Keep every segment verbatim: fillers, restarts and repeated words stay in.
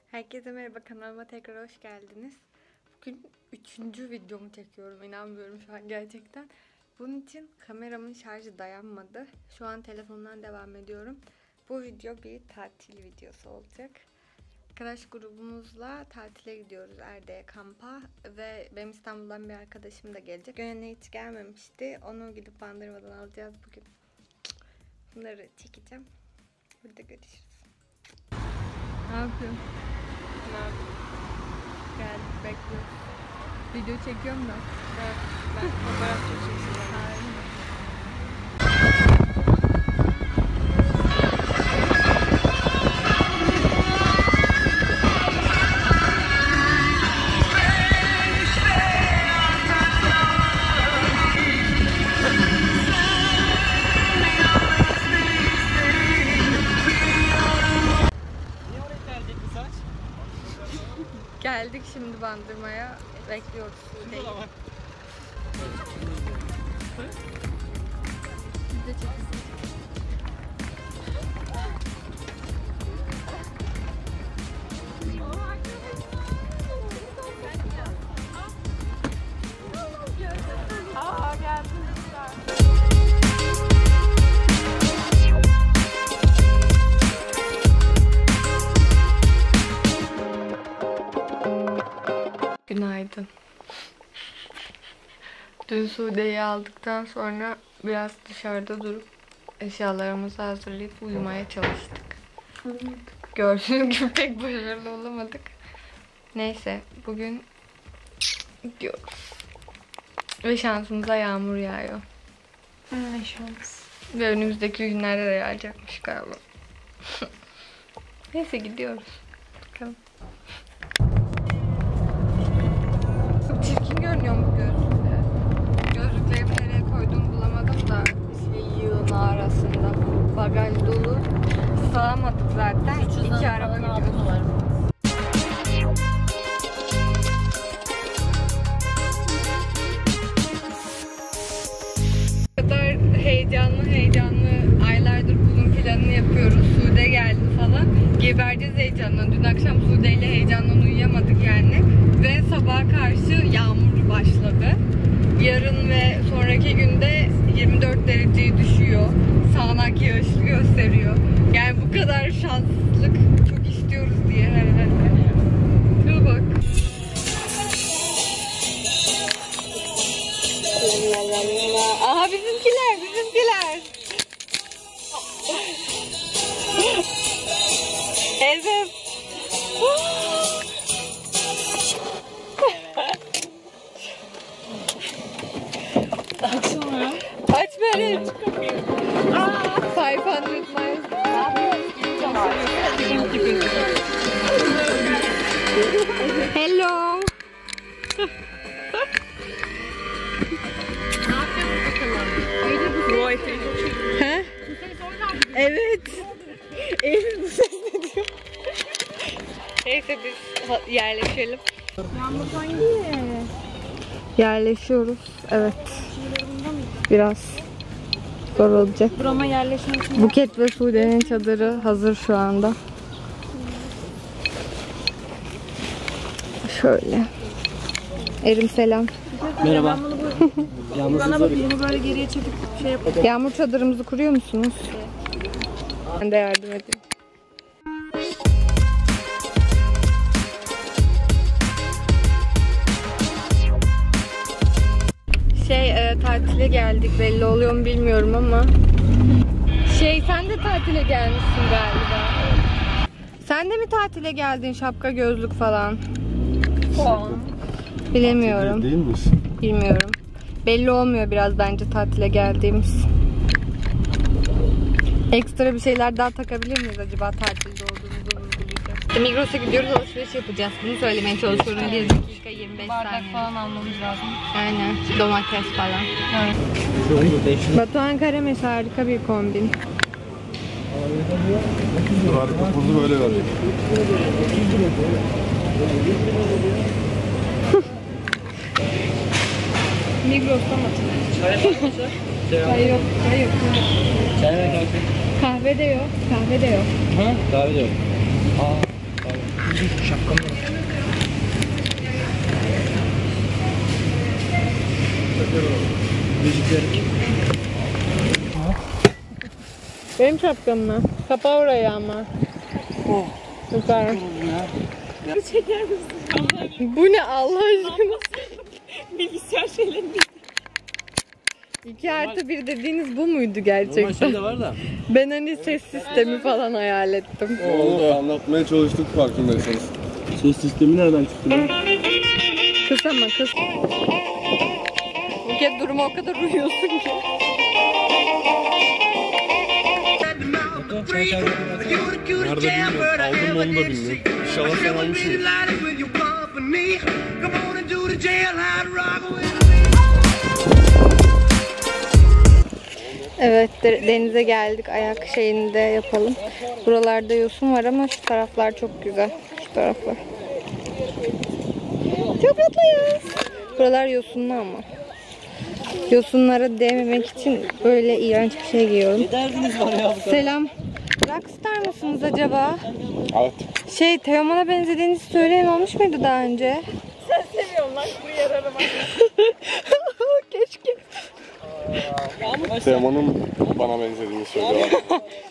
Herkese merhaba, kanalıma tekrar hoş geldiniz. Bugün üçüncü videomu çekiyorum, inanmıyorum şu an gerçekten. Bunun için kameramın şarjı dayanmadı. Şu an telefondan devam ediyorum. Bu video bir tatil videosu olacak. Arkadaş grubumuzla tatile gidiyoruz, Erde'ye kampa. Ve benim İstanbul'dan bir arkadaşım da gelecek. Gönen'e hiç gelmemişti. Onu gidip Bandırma'dan alacağız bugün. Bunları çekeceğim. Burada görüşürüz. Ne yapıyorsun? Ne yapayım? Geldik, bekliyoruz. Video çekiyorum da. Evet, ben fotoğraf çekeceğim. Aynen. Geldik şimdi Bandırma'ya. Bekliyoruz. Değil. Video çekilsin. Aa, geldin. Günaydın. Dün Sude'yi aldıktan sonra biraz dışarıda durup eşyalarımızı hazırlayıp uyumaya çalıştık. Uyumadık. Gördüğünüz gibi pek başarılı olamadık. Neyse, bugün gidiyoruz. Ve şansımıza yağmur yağıyor. Ne şans. Ve önümüzdeki günlerde de yağacakmış galiba. Neyse, gidiyoruz. Bakalım. Çok çirkin görünüyor bu gözlükle. Gözlüklerimi nereye koyduğumu bulamadım da şey, yığını arasında. Bagaj dolu. Sığamadık zaten. İki araba gidiyoruz. Bu kadar heyecanlı heyecanlı aylardır bunun planını yapıyoruz. Sude geldi falan. Gebereceğiz heyecandan. Dün akşam Sude ile heyecandan uyuyamadık yani. Ve sabaha karşı yağmur başladı. Yarın ve sonraki günde yirmi dört dereceyi düşüyor. Sağanak yağışlı gösteriyor. Yani bu kadar şanslılık çok istiyoruz diye herhalde. Şuna bak. Aha, bizimkiler, bizimkiler. Evet. Açma. Aç beni. five hundred miles. Hello. He? Evet. Eylül bu ses ne diyor? Neyse, biz yerleşelim. Yağmur hangi? Yerleşiyoruz. Evet. Biraz zor olacak. Burama yerleşmek için. Buket ve Sude'nin çadırı hazır şu anda. Şöyle. Erim selam. Merhaba. Yağmur bunu böyle geriye çekip şey yapalım. Yağmur çadırımızı kuruyor musunuz? Ben de yardım edeyim. Şey, e, tatile geldik, belli oluyor mu bilmiyorum ama şey, sen de tatile gelmişsin galiba. Sen de mi tatile geldin, şapka gözlük falan? Bilemiyorum. Değil misin? Bilmiyorum. Belli olmuyor biraz bence tatile geldiğimiz. Ekstra bir şeyler daha takabilir miyiz acaba tatilde olduğumuzu vurgulayacak? İşte Migros'a gidiyoruz, alışveriş yapacağız. Bunu söylemeye çalışıyorum. bir dakika yirmi beş saniye. Bardak falan almamız lazım. Aynen. Domates falan. Evet. Batuhan Karameş harika bir kombin. Harika pozu böyle verecek. Migros'tan atın. Çay yok, çay yok. Çay ve kahve. Kahve de yok, kahve de yok. Ha? Kahve de yok. Aa, kahve. Şapkamı. Müziklerik. Benim şapkam mı? Kapa orayı ama. Oh. Süper. Çeker misin? Bu ne Allah aşkına? Bilgisayar şeylerini. iki artı bir dediğiniz bu muydu Normal gerçekten? şey de var da. Ben hani ses sistemi falan hayal ettim. Oldu. Anlatmaya çalıştık farkındaysanız. Ses sistemi nereden çıktı lan? Kız ama kız. Buket duruma o kadar uyuyorsun ki. Nerede bilmiyorum. Aldım onu da bilmiyorum. İnşallah sen almışsın. Evet, de- denize geldik. Ayak şeyini de yapalım. Buralarda yosun var ama şu taraflar çok güzel. Şu taraflar. Çok mutluyuz. Buralar yosunlu ama. Yosunlara değmemek için böyle iğrenç bir şey giyiyorum. Ne derdiniz var ya bu kadar? Selam. Rockstar mısınız acaba? Evet. Şey, Teoman'a benzediğinizi söyleyen olmuş muydu daha önce? Sen seviyorsun lan bu yer arama. Keşke. Teoman'ın bana benzediğini söylüyorlar.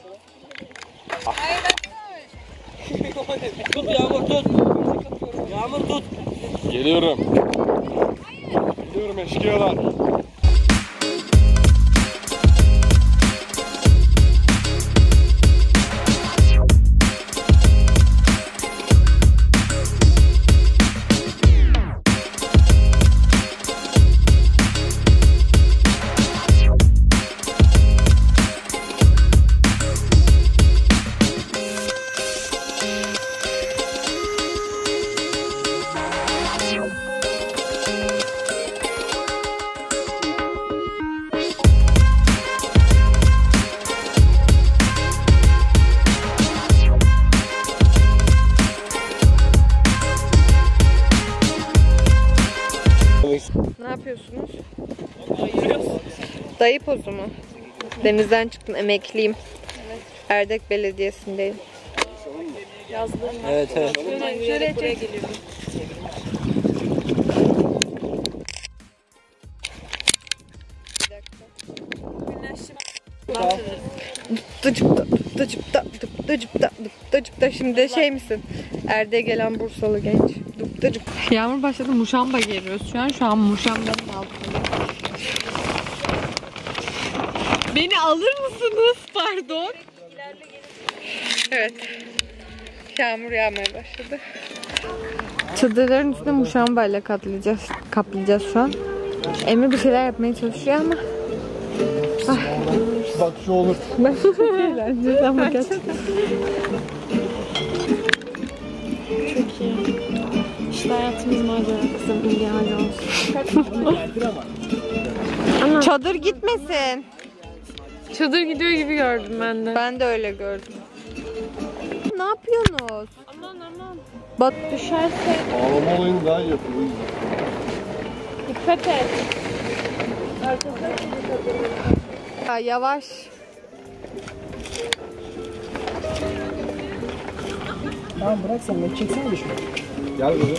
Tut Yağmur tut. Yağmur tut. Geliyorum. Geliyorum eşkıyalar. Ne yapıyorsunuz? Dayı pozu mu? Denizden çıktım, emekliyim. Erdek Belediyesi'ndeyim. Yazlığım var. Evet evet. Şöyle, şöyle buraya geliyorum. Güneşim. Dıcıpta, dıcıpta, dıcıpta, dıcıpta. Şimdi de şey misin? Erdek'e gelen Bursalı genç. Dıcıp. Yağmur başladı, muşamba geliyoruz şu an. Şu an muşambanın altında. Beni alır mısınız? Pardon. Evet. Yağmur yağmaya başladı. Çadırların üstüne muşambayla kaplayacağız. Kaplayacağız şu an. Emre bir şeyler yapmaya çalışıyor ama. Bak şu olur. Ben eğlenceli ama gerçekten. Çok iyi. İşte hayatımız macera kızım. Indiana Jones. Çadır gitmesin. Çadır gidiyor gibi gördüm ben de. Ben de öyle gördüm. Ne yapıyorsunuz? Aman aman. Bak Düşerse Ağlama olayını daha iyi yapıyor. dikkat et. ya, yavaş. Tamam bırak sen ne çeksene de şunu. Gel böyle.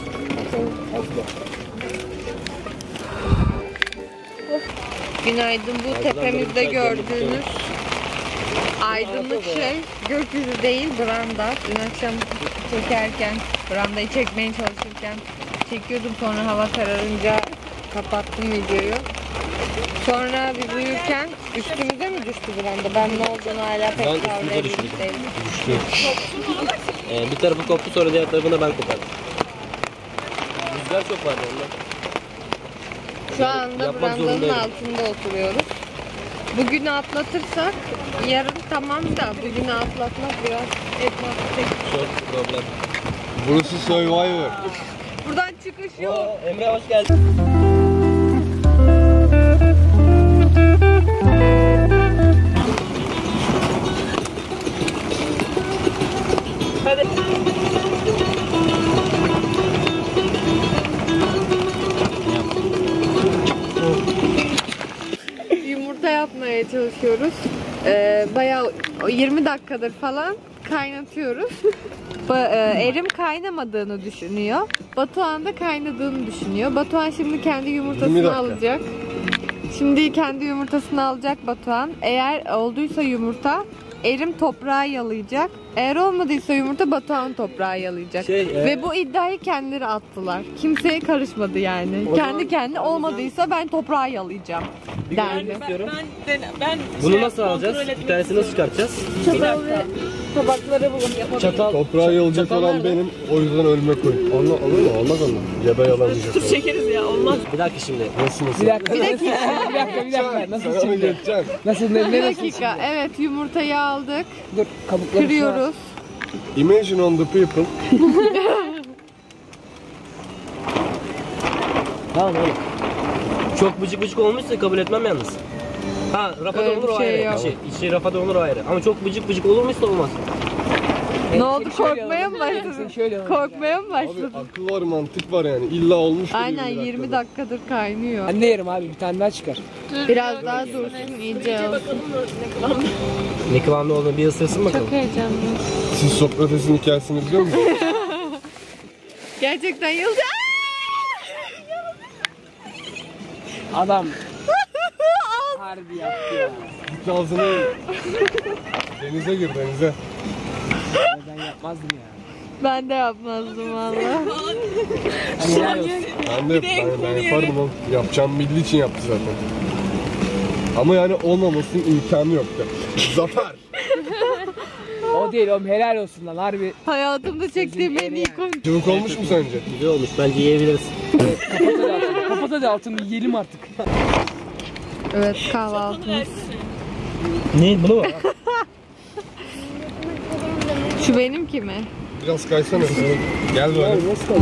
Günaydın. Bu tepemizde gördüğünüz aydınlık şey gökyüzü değil, branda. Dün akşam çekerken, brandayı çekmeye çalışırken çekiyordum, sonra hava kararınca kapattım videoyu. Sonra biz uyurken üstümüze mi düştü branda? Ben ne olduğunu hala pek Ben üstümüze kavrayabilmiş düşürdüm. değilim. Düştü. Ee, bir tarafı koptu sonra diğer tarafına ben kopardım. Rüzgar çok vardı ondan. Şu anda Yapmak brandanın zorundayım. altında oturuyoruz. Bugünü atlatırsak yarın tamam da bugünü atlatmak biraz etmez. Çok problem. Burası Survivor. Buradan çıkış yok. Oo, Emre hoş geldin. Hadi. Yumurta yapmaya çalışıyoruz. Ee, bayağı yirmi dakikadır falan kaynatıyoruz. Ba- e, Erim kaynamadığını düşünüyor. Batuhan da kaynadığını düşünüyor. Batuhan şimdi kendi yirmi yumurtasını dakika. alacak. Şimdi kendi yumurtasını alacak Batuhan. Eğer olduysa yumurta Erim toprağa yalayacak. Eğer olmadıysa yumurta Batuhan toprağa yalayacak. Şey, e- Ve bu iddiayı kendileri attılar. Kimseye karışmadı yani. O Kendi zaman- kendine olmadıysa ben toprağa yalayacağım Bir derdi. görmek istiyorum. Ben, ben Bunu şey, nasıl kontrol alacağız? etmek Bir tanesini nasıl çıkartacağız? Çatal ve tabakları bulun yapabilirim. Çatal. Toprağa yalacak Çatal olan nerede? benim. O yüzden ölüme koy. Onunla olur mu? Olmaz onunla. Ya da yalamayacak. Tuz çekeriz ya olmaz. Bir dakika şimdi. Nasıl nasıl? Bir dakika, bir dakika, bir dakika, bir dakika. Nasıl Sana mı şimdi? geçeceksin? Nasıl, ne, Bir ne nasıl dakika. Evet, yumurtayı aldık. Dur, kabukları Kırıyoruz. Imagine on the people. Tamam oğlum. Çok bıcık bıcık olmuşsa kabul etmem yalnız. Ha rafa Öyle da olur bir o şey ayrı. yok. İçi, içi rafa da olur o ayrı. Ama çok bıcık bıcık olurmuşsa olmaz. Ne oldu, korkmaya mı başladın? Şöyle olur. Korkmaya mı Abi başladın? akıl var, mantık var yani. İlla olmuş. Aynen yirmi dakikadır kaynıyor. Ben de yerim abi, bir tane daha çıkar. Biraz daha dursun, iyice olsun. Ne kıvamda olduğunu bir ısırsın bakalım. Çok heyecanlı. Siz Sokrates'in hikayesini biliyor musunuz? Gerçekten yıldı. Adam harbi yaptı ya. Git ağzına yiyin. Denize gir denize. Ben yapmazdım ya. Ben de yapmazdım valla. Helal olsun. Ben de ben, ben yapardım oğlum. Yapacağım bildiği için yaptı zaten. Ama yani olmamasının imkanı yoktu. Zafer. O değil oğlum, helal olsun lan harbi. Hayatımda çektiğim en iyi konu. Çabuk olmuş mu sence? Güzel olmuş. Bence yiyebiliriz. Evet, kapat hadi altını, kapat hadi altını, yiyelim artık. Evet, kahvaltımız. Ne? Bunu mu? Şu benimki mi? Biraz kaysana. Gel böyle.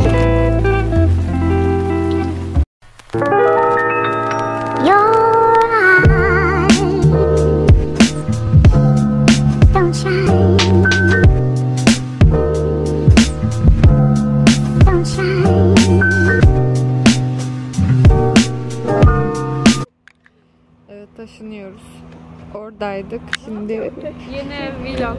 Your eyes don't shine, don't shine. Evet, taşınıyoruz. Oradaydık. Şimdi yeni vlog.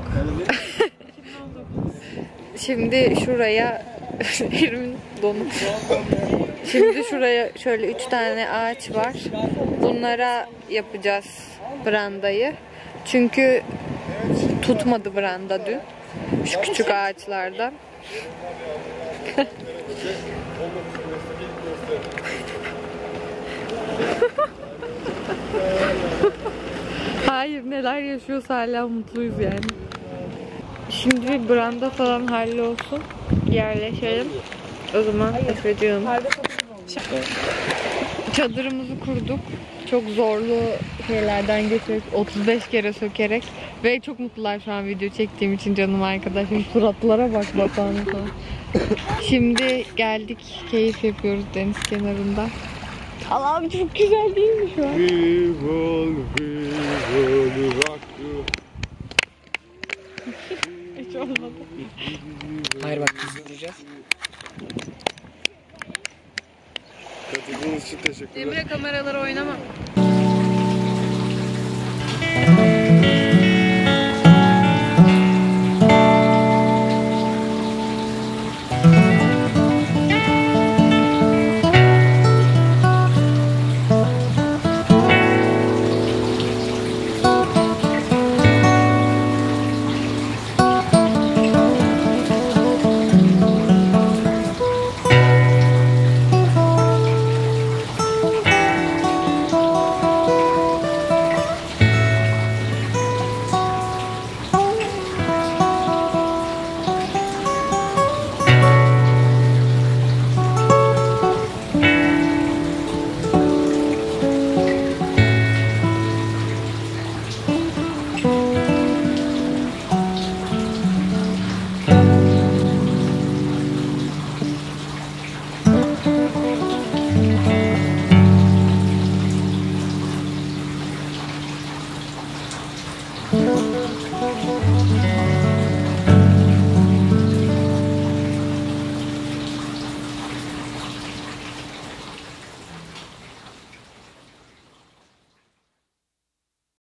Şimdi şuraya Erim'in donuk. Şimdi şuraya şöyle üç tane ağaç var. Bunlara yapacağız brandayı. Çünkü tutmadı branda dün. Şu küçük ağaçlardan. Hayır, neler yaşıyorsa hala mutluyuz yani. Şimdi bir branda falan hallolsun. Yerleşelim. O zaman Efeciğim. Çadırımızı kurduk. Çok zorlu şeylerden geçerek otuz beş kere sökerek ve çok mutlular şu an video çektiğim için canım arkadaşım. Suratlara bak Batuhan'ın falan. Şimdi geldik. Keyif yapıyoruz deniz kenarında. Allah'ım çok güzel değil mi şu an? We will, we will rock you. Hiç olmadı. Hayır bak, biz duracağız. Katıldığınız için teşekkürler. Emre kameraları oynama.